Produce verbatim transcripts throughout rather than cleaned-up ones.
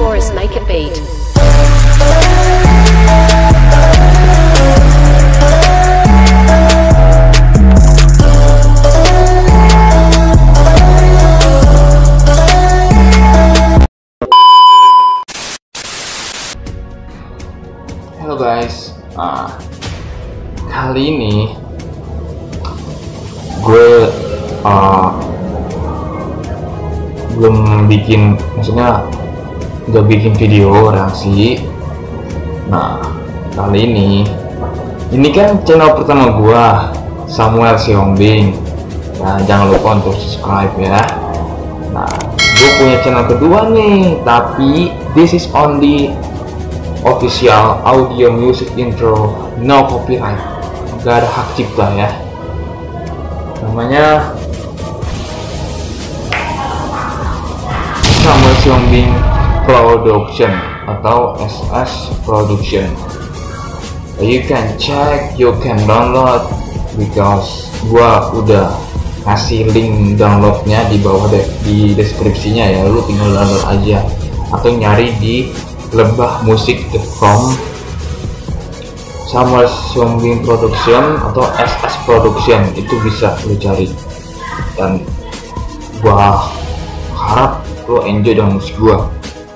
Taurus make it beat. Halo guys, nah, kali ini gue uh, belum bikin, maksudnya nggak bikin video reaksi. Nah, kali ini ini kan channel pertama gue, Samuel Siombing. Nah, jangan lupa untuk subscribe ya. Nah, gue punya channel kedua nih, tapi this is only official audio music intro, no copyright, gak ada hak cipta ya. Namanya Samuel Siombing Production atau S S Production. You can check, you can download, because gua udah kasih link downloadnya di bawah deh, di deskripsinya ya. Lu tinggal download aja atau nyari di lebah musik dot com, Samuel Siombing Production atau S S Production, itu bisa lu cari. Dan gua harap lu enjoy dengan musik gua,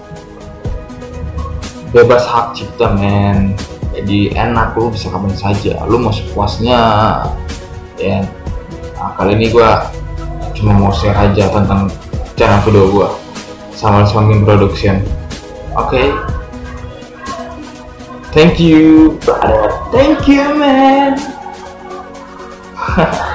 bebas hak cipta men, jadi enak, lu bisa kapan saja, lu mau sepuasnya ya. Nah, kali ini gua cuma mau share aja tentang channel kedua gua, Samuel Siombing Production. Oke, okay. Thank you, brother. Thank you, man.